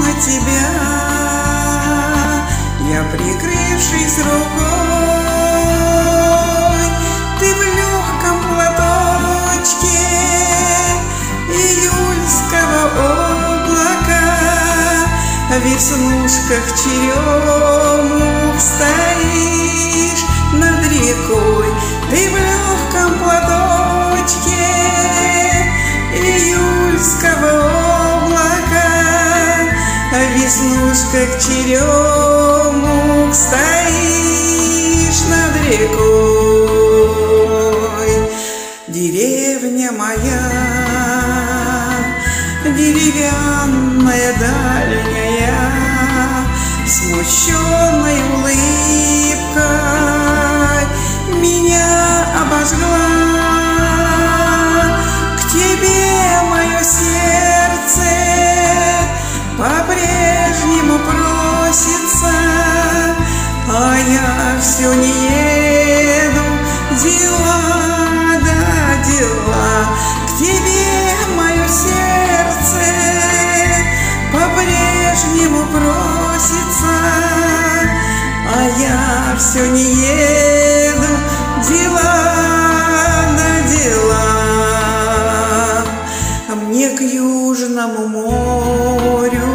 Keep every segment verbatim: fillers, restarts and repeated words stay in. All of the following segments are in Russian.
мимо тебя, я, прикрывшись рукой, ты в легком платочке июльского облака, в веснушках черемух стоишь над рекой. Ты в легком платочке июльского облака, в веснушках черемух стоишь над рекой. Деревня моя, деревянная дальняя, смущенной улыбкой меня обожгла. К тебе мое сердце по-прежнему просится, а я все не еду, дела да дела. К тебе мое сердце по-прежнему просится, а я все не еду, дела да дела. Мне к Южному морю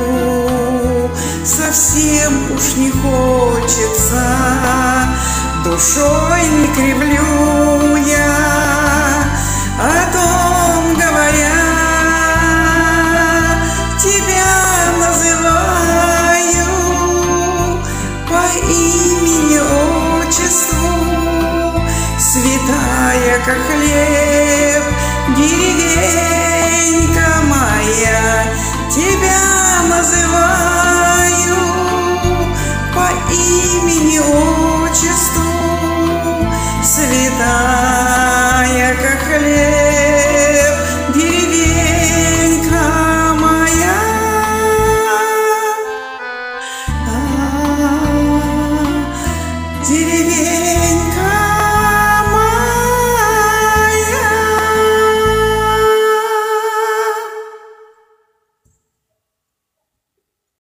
совсем уж не хочется, душой не кривлю я, о том говоря, тебя называю по имени отчеству, святая, как хлеб, деревья.